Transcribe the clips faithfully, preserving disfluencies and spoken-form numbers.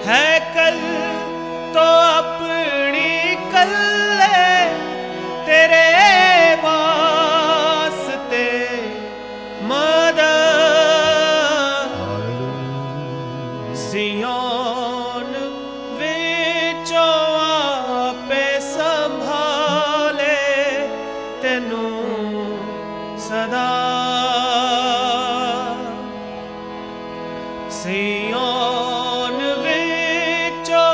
है कल तो अपनी कल्ले तेरे वास्ते मदद सियोन विचों आपे संभाले तेनू सदा सियोन विचों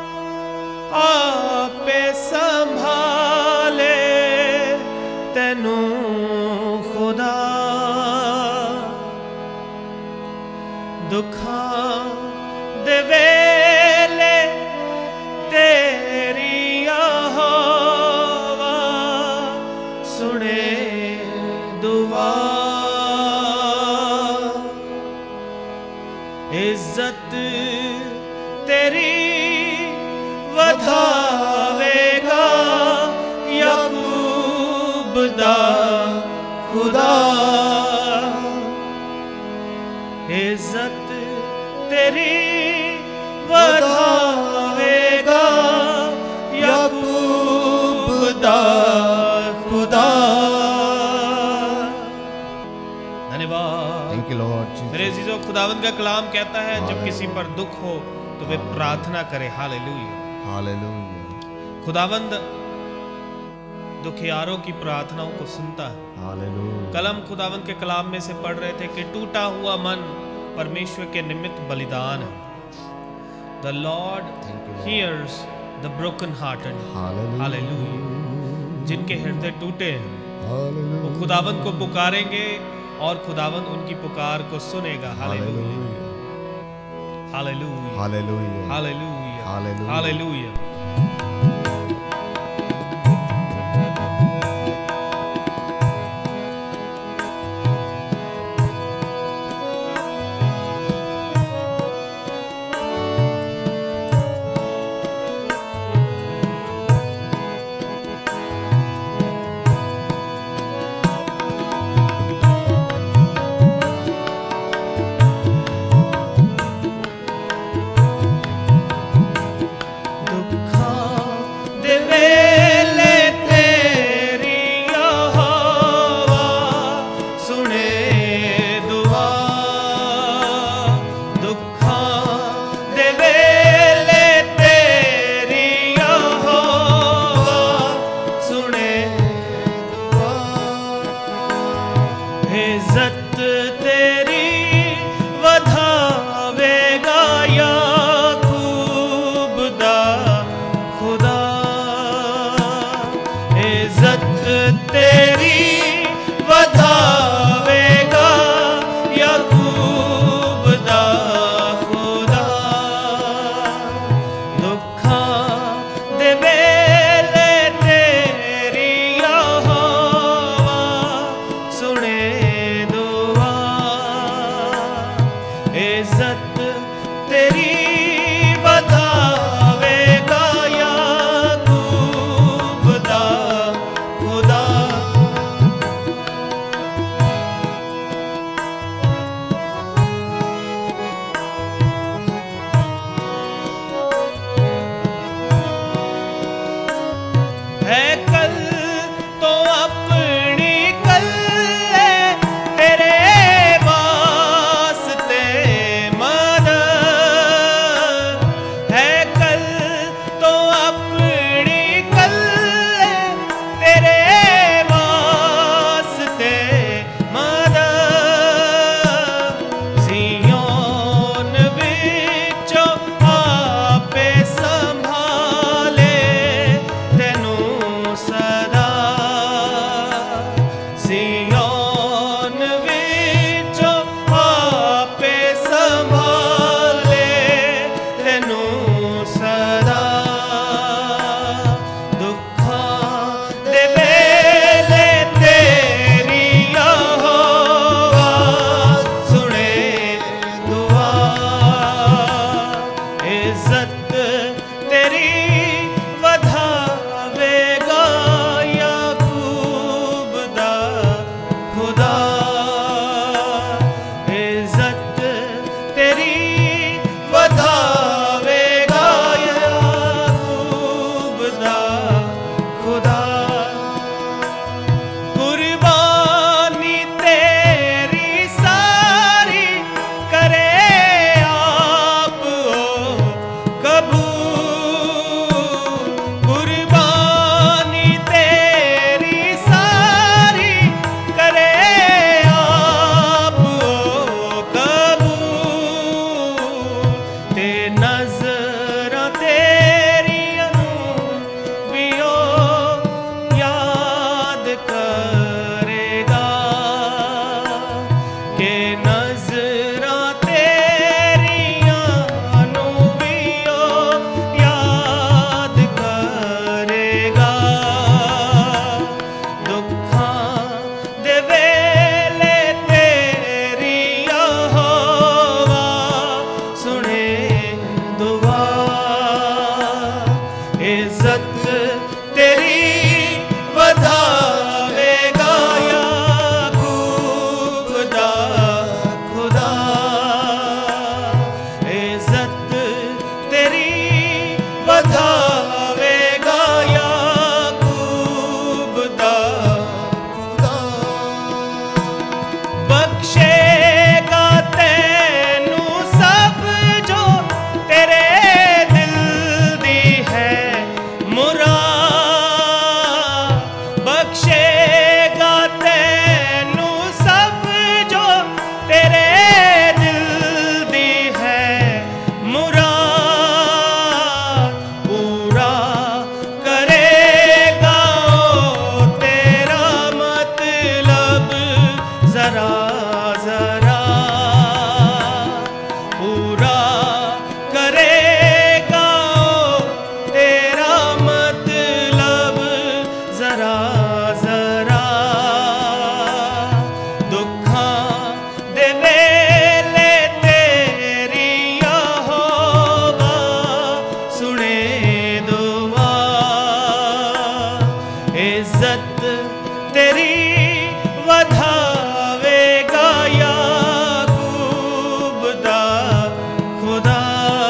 आपे संभाले तेनू खुदा दुखां दे वेले तेरी यहोवा सुने दुआ इज्जत तेरी वधावेगा याकूब दा खुदा इज्जत तेरी वधावेगा याकूब दा खुदा। धन्यवाद मेरे अजीजों, खुदावंद का कलाम कहता है जब किसी पर दुख हो तो वे प्रार्थना करे। Hallelujah hallelujah. खुदावंद दुखियारों की प्रार्थनाओं को सुनता है। हालेलुया। कलम खुदावंद के कलाम में से पढ़ रहे थे कि टूटा हुआ मन परमेश्वर के निमित्त बलिदान है। The Lord hears the broken hearted. Hallelujah. जिनके हृदय टूटे हैं वो खुदावंद को पुकारेंगे और खुदावंद उनकी पुकार को सुनेगा। Hallelujah hallelujah hallelujah hallelujah hallelujah hallelujah. दुखा नजरा तेरियां वियो याद करेगा के नजरा तेरियां वियो याद करेगा दुखां दे वेले तेरी यहोवा सुने दुआ इज्जत तेरी वधावेगा याकूब दा खुदा इज्जत तेरी वधावेगा याकूब दा खुदा बख्शेगा तैनू सब जो तेरे दिल दी है मुराद बख्शेगा तैनू सब जो तेरे दिल दी है मुराद पूरा करेगा ओ तेरा मतलब जरा जरा पूरा करेगा ओ तेरा मतलब जरा जरा दुखां दे वेले तेरी यहोवा सुने दुआ इज्जत तेरी वधावेगा याकूब दा खुदा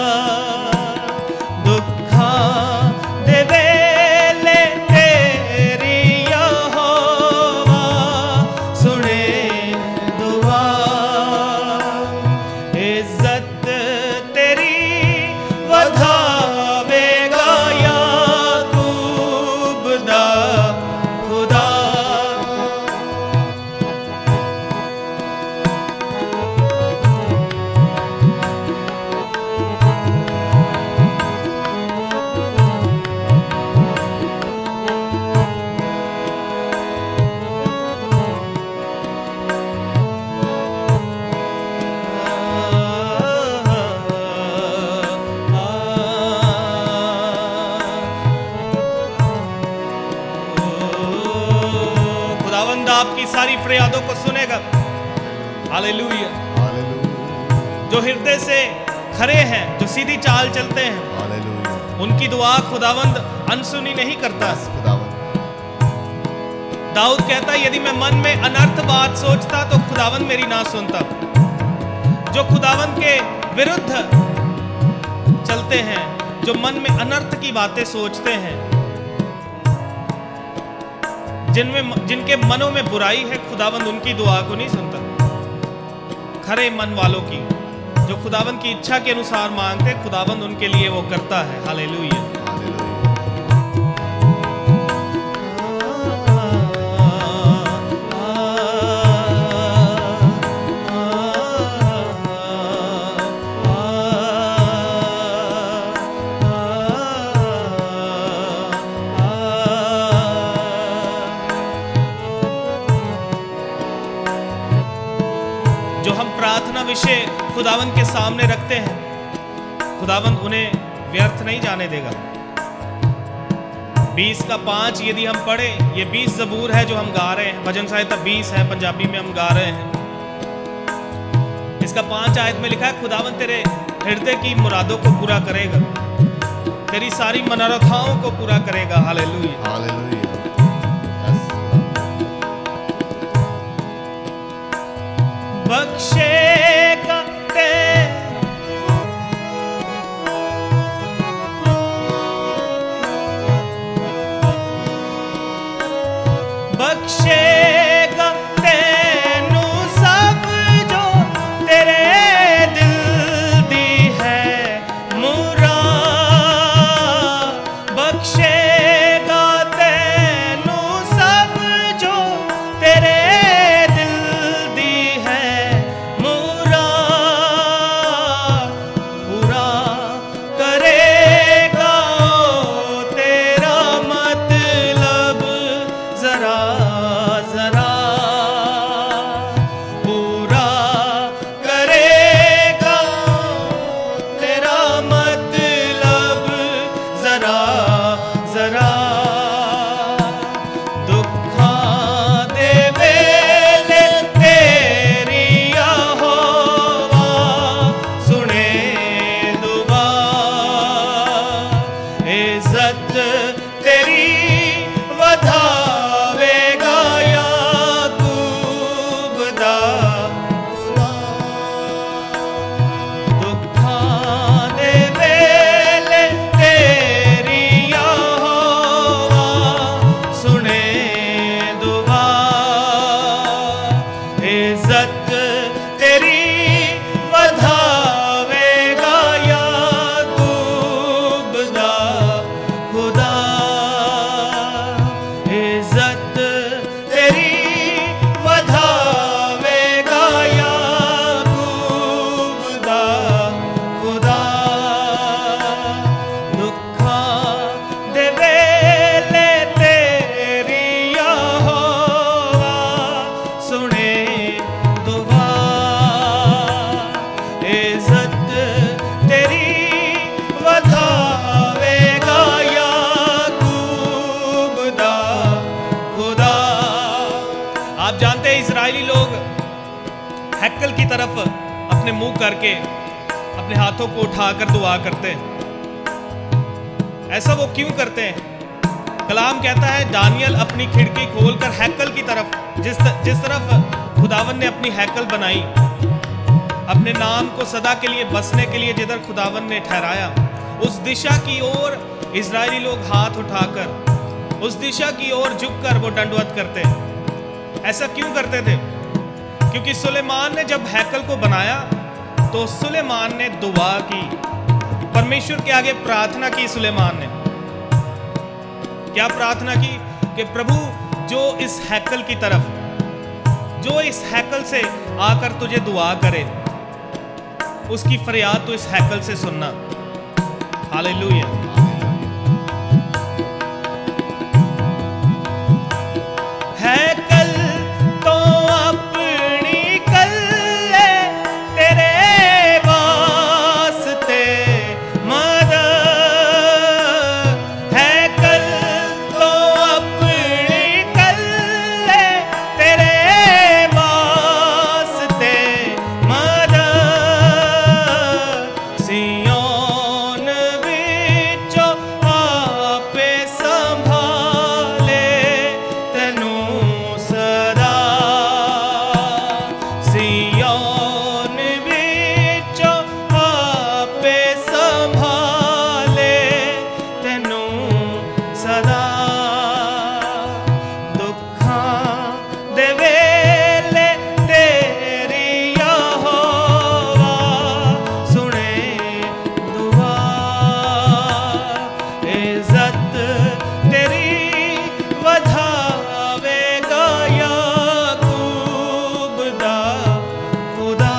दुखां दे वेले तेरी यहोवा सुने दुआ इज्जत तेरी वधावेगा याकूब दा खुदा खुदावंद आपकी सारी फरियादों को सुनेगा हालेलुया जो हृदय से खरे हैं जो सीधी चाल चलते हैं उनकी दुआ खुदावंद अनसुनी नहीं करता दाऊद कहता है यदि मैं मन में अनर्थ बात सोचता तो खुदावंद मेरी ना सुनता जो खुदावंद के विरुद्ध चलते हैं जो मन में अनर्थ की बातें सोचते हैं जिनमें जिनके मनों में बुराई है खुदावंद उनकी दुआ को नहीं सुनता खरे मन वालों की जो खुदावंद की इच्छा के अनुसार मांगते खुदावंद उनके लिए वो करता है हालेलुया जो हम प्रार्थना विषय खुदावंद के सामने रखते हैं खुदावंद उन्हें व्यर्थ नहीं जाने देगा बीस का पांच यदि हम पढ़े ये बीस जबूर है जो हम गा रहे हैं भजन संहिता बीस है पंजाबी में हम गा रहे हैं इसका पांच आयत में लिखा है खुदावंद तेरे हृदय की मुरादों को पूरा करेगा तेरी सारी मनोरथाओं को पूरा करेगा हालेलुया हालेलुया बख्शेगा ते बख्शेगा तेनू सब जो तेरे दिल दी है मुराद बख्शेगा तेनू सब जो तेरे दिल दी है मुराद इज्जत तेरी वधावेगा याकूब दा खुदा। दुखां दे वेले तेरी यहोवा सुने दुआ। इज्जत तेरी वधावेगा याकूब दा खुदा। इज्जत तेरी वधावेगा याकूब दा खुदा। दुखां दे वेले तेरी यहोवा सुने दुआ। इज्जत तेरी वधावेगा याकूब दा खुदा। आप जानते हैं इजरायली लोग हैकल की तरफ अपने मुंह करके अपने हाथों को उठाकर दुआ करते हैं। ऐसा वो क्यों करते हैं? कलाम कहता है दानियल अपनी खिड़की खोलकर हैकल की तरफ, जिस जिस तरफ खुदावन ने अपनी हैकल बनाई, अपने नाम को सदा के लिए बसने के लिए जिधर खुदावन ने ठहराया, उस दिशा की ओर इजरायली लोग हाथ उठाकर उस दिशा की ओर झुककर वो दंडवत करते। ऐसा क्यों करते थे? क्योंकि सुलेमान ने जब हैकल को बनाया तो सुलेमान ने दुआ की, परमेश्वर के आगे प्रार्थना की। सुलेमान ने क्या प्रार्थना की? कि प्रभु जो इस हैकल की तरफ, जो इस हैकल से आकर तुझे दुआ करे, उसकी फरियाद तो इस हैकल से सुनना। हालेलुया। हैकल तो अपनी कल्ले तेरे वास्ते मदद। हैकल तो अपनी कल्ले तेरे वास्ते मदद। सियोन विचों आपे संभाले तेनू सदा। सियोन विचों आपे संभाले तेनू सदा। दुखां दे वेले तेरी यहोवा सुने दुआ। इज्जत तेरी वधावेगा याकूब दा खुदा।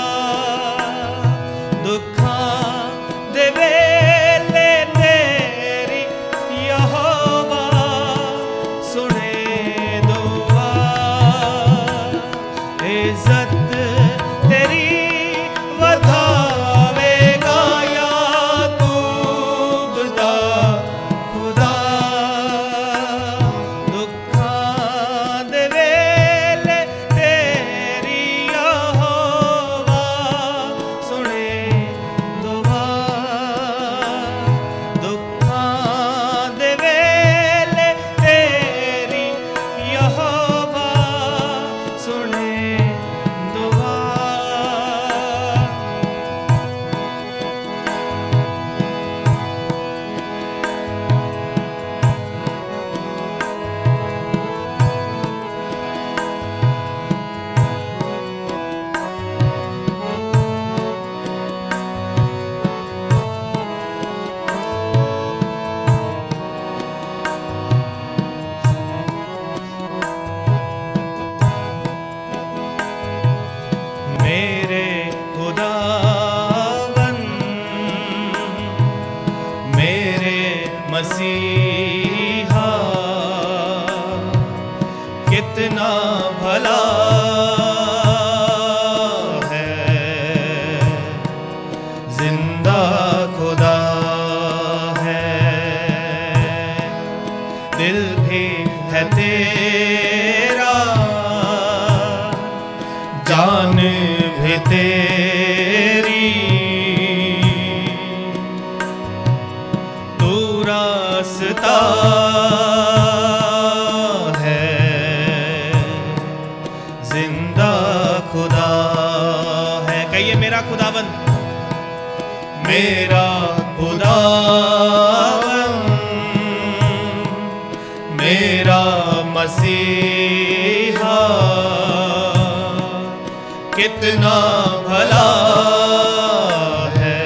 दुखां दे वेले तेरी यहोवा सुने दुआ। इज्जत तेरी वधावेगा याकूब दा खुदा। दुखां दे वेले तेरी यहोवा सुने दुआ। दुखां दे वेले तेरी यहोवा सुने दुआ। मेरे खुदावन मेरे मसीहा कितना भला है। जिंदा खुदा है, दिल भी है तेरा, जान भी तेरी। तू रास रास्ता है, जिंदा खुदा है। कहिए मेरा खुदावन, मेरा खुदावन, मेरा मसीहा कितना भला है,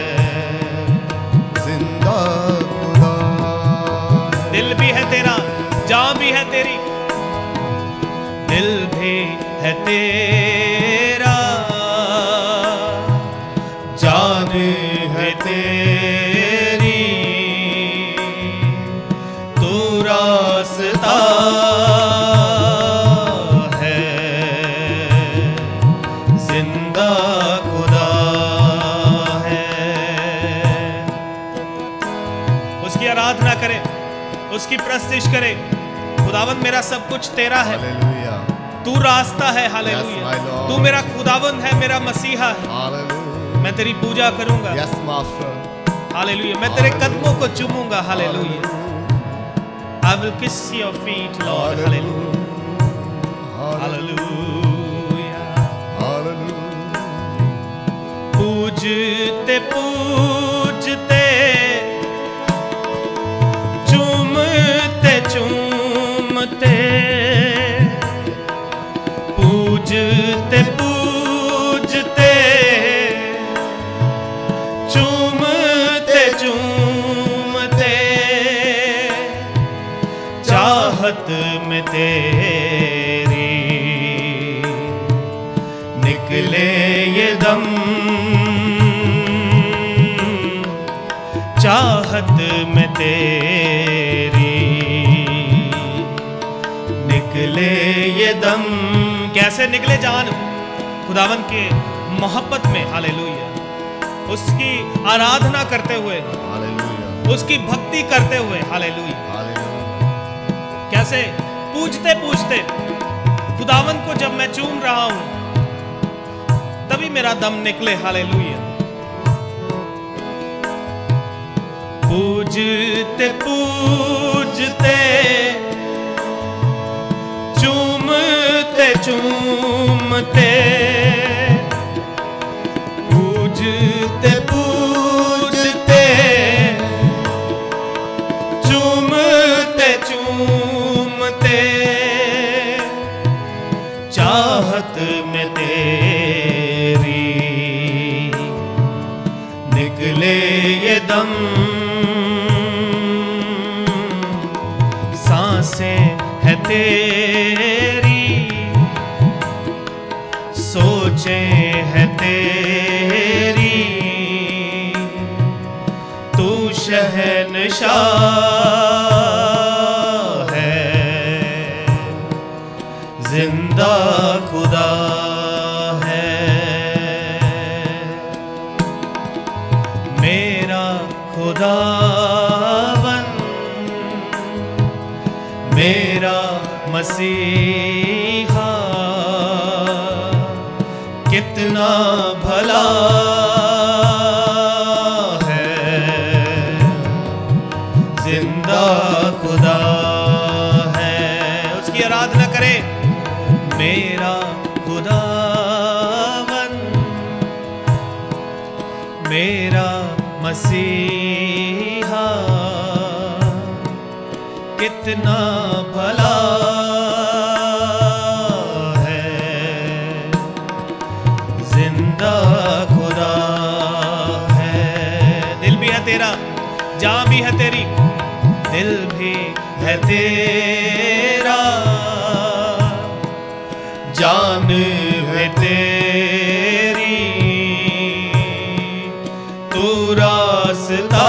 जिंदा खुदा। दिल भी है तेरा, जान भी है तेरी, दिल भी है तेरा, जान है तेरी, तू रास्ता है, जिंदा खुदा है। उसकी आराधना करे, उसकी प्रस्तिश करे। खुदावन मेरा सब कुछ तेरा है, हालेलुया। तू रास्ता है, हालेलुया। Yes, my Lord. तू मेरा खुदावन है, मेरा मसीहा है। हालेलुया। मैं तेरी पूजा करूंगा, यस मास्टर। हालेलुया। मैं तेरे कदमों को चूमूंगा, hallelujah. I will kiss your feet, Lord, hallelujah, hallelujah. पूजते पूजते, चूमते चूमते, पूजते पूजते, चूमते चूमते, चाहत में तेरी निकले ये दम, चाहत में तेरी निकले ये दम। कैसे निकले जान? खुदावन के मोहब्बत में, हालेलुया। उसकी आराधना करते हुए, हालेलुया, उसकी भक्ति करते हुए, हालेलुया। हालेलुया। कैसे? पूजते पूजते। खुदावन को जब मैं चूम रहा हूं तभी मेरा दम निकले, हालेलुया। पूजते पूजते, चूमते चूमते, पूजते पूजते, चूमते चूमते, चाहत में तेरी निकले ये दम, सांसें है तेरी, सोचें है तेरी, तू शहंशाह है, जिंदा खुदा है। मेरा खुदावन, मेरा मसीहा कितना भला है, जिंदा खुदा है। उसकी आराधना करे। मेरा खुदावन, मेरा मसीहा कितना भला है, जिंदा खुदा है। दिल भी है तेरा, जान भी है तेरी, दिल भी है तेरा, जान है तेरी, तू रास्ता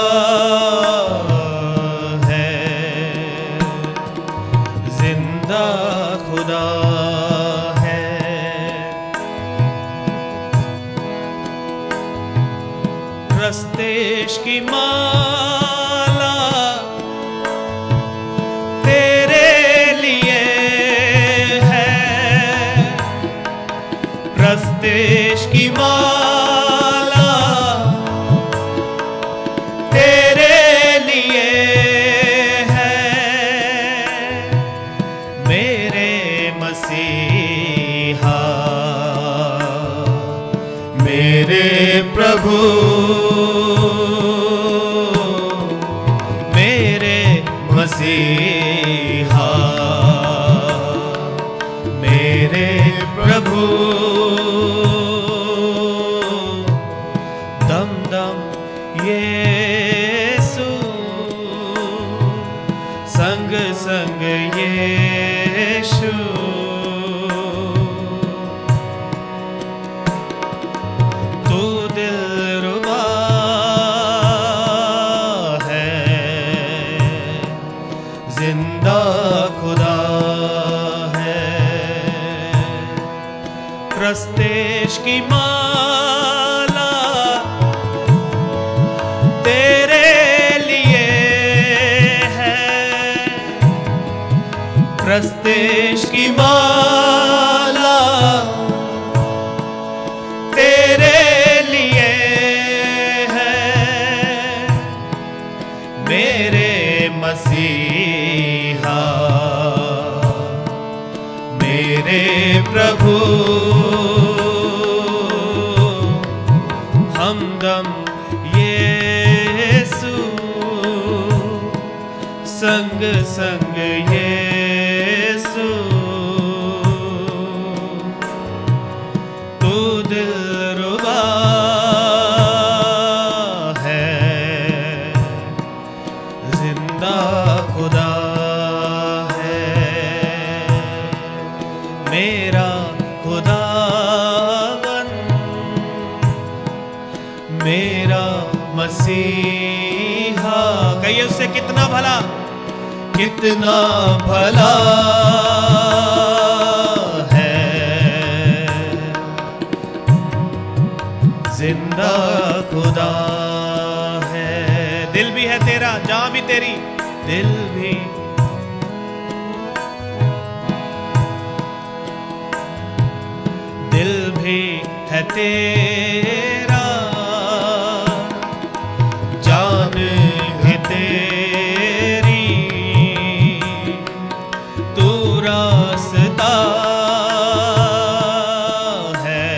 है, जिंदा खुदा है। रस्तेश की माला तेरे लिए है, रस्तेश की माला तेरे लिए प्रस्तेश की माला तेरे लिए है, मेरे मसीहा मेरे प्रभु। हमदम यीशु संग संग यीशु, तू दिलरुबा है, जिंदा खुदा है, मेरा खुदावन, मेरा मसीहा। कहिए उससे कितना भला, कितना भला है, जिंदा खुदा है। दिल भी है तेरा, जान भी तेरी, दिल भी दिल भी है तेरा, जान भी तेरी, तू रास्ता है,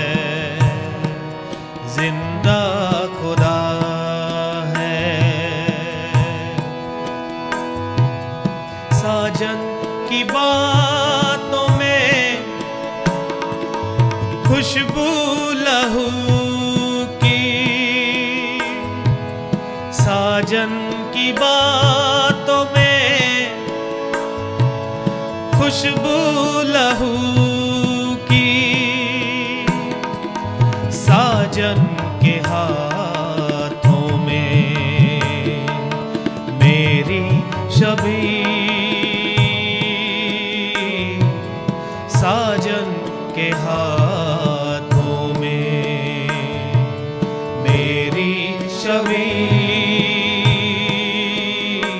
जिंदा खुदा है। साजन की बातों में खुशबू लहू की, साजन की बातों में खुशबू लहू की, साजन के हाथों में मेरी शबीर, साजन के हाथों में मेरी शबीर,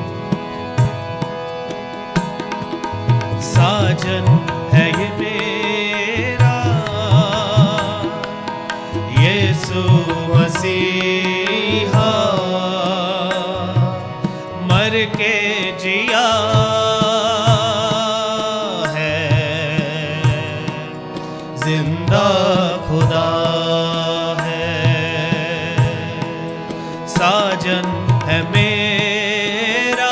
साजन है ये मेरा यीशु मसीहा, मर के जिया है, जिंदा खुदा है, साजन है मेरा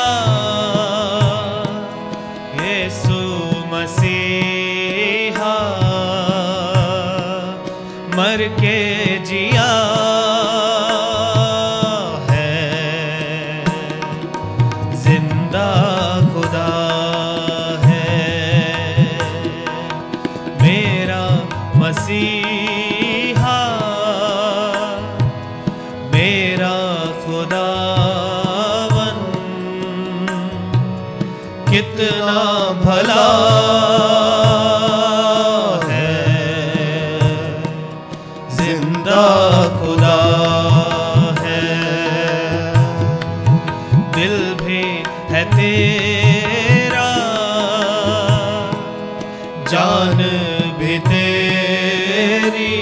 यीशु मसीहा, मर के जिया है, जिंदा खुदा है, मेरा मसीहा, मेरा खुदावन, कितना भला है, जिंदा खुदा है। दिल भी है तेरा, जान भी तेरी,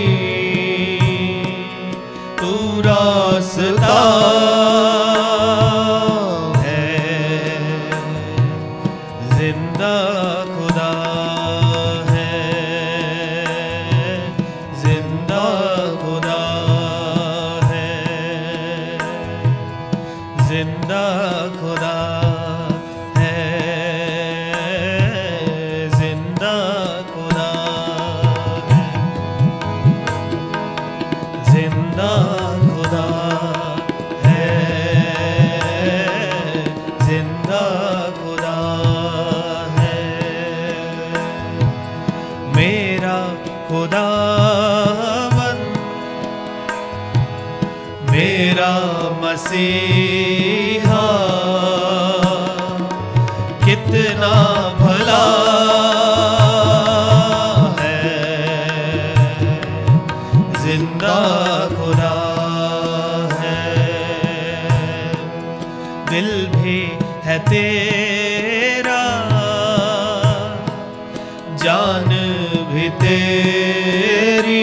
तू रास्ता है, जिंदा खुदा है, जिंदा खुदा है, जिंदा खुदा है, जिंदा खुदा है, जिंदा खुदा है, जिंदा खुदा है, मेरा खुदावन, मेरा मसीहा, कितना भला है, जिंदा खुदा है। दिल भी है तेरा, तेरी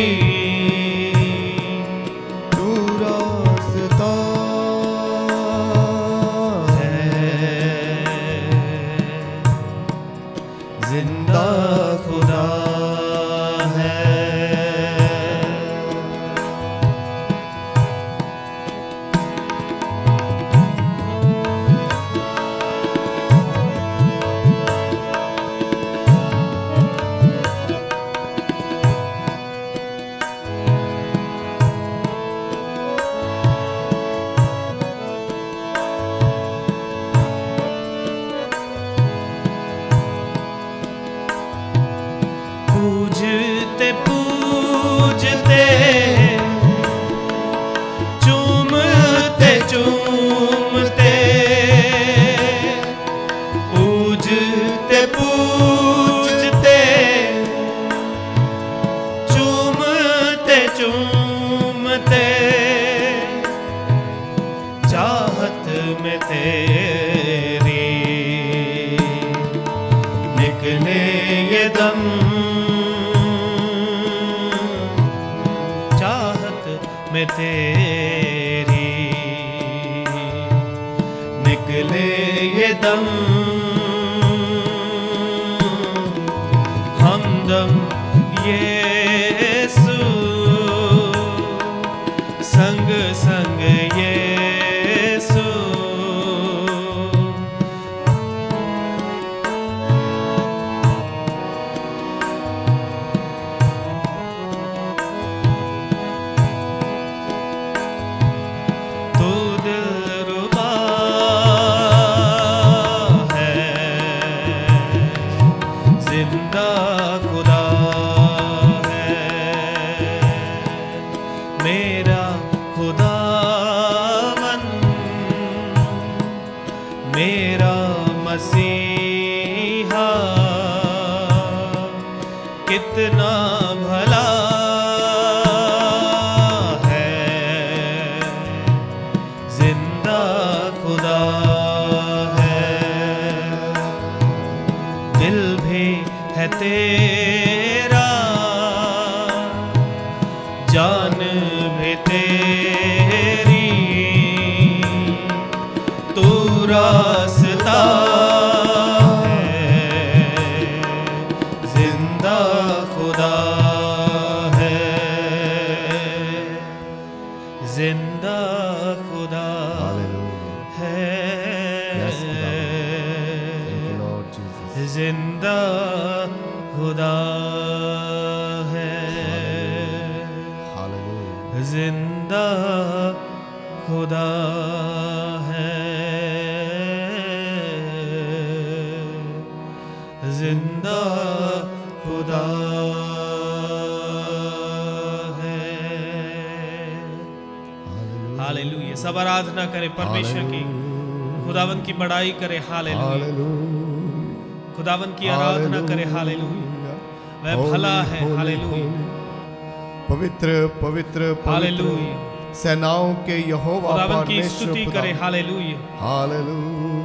तू रास्ता जिंदा खुदा है। पूजते पूजते चूमते चूमते पूजते पूजते चूमते चूमते चाहत में तेरी निकले ये दम, में तेरी निकले ये दम, हमदम यीशु संग संग यीशु। जिंदा खुदा है मेरा खुदावन, मेरा मसीहा कितना भला है। जिंदा खुदा है, दिल भी है तेरा, जान भी तेरी, तू रास्ता है। जिंदा खुदा है, जिंदा खुदा है, जिंदा खुदा है, जिंदा खुदा है, जिंदा खुदा है। हालेलुया। सब आराधना करें परमेश्वर की, खुदावन की बड़ाई करें। हालेलुया। खुदावन की आराधना करें। हालेलुया। वह भला है। हालेलुया। पवित्र पवित्र हालेलुया। सेनाओं के यहोवा खुदावन की परमेश्वर स्तुति करें। हालेलुया। हालेलुया।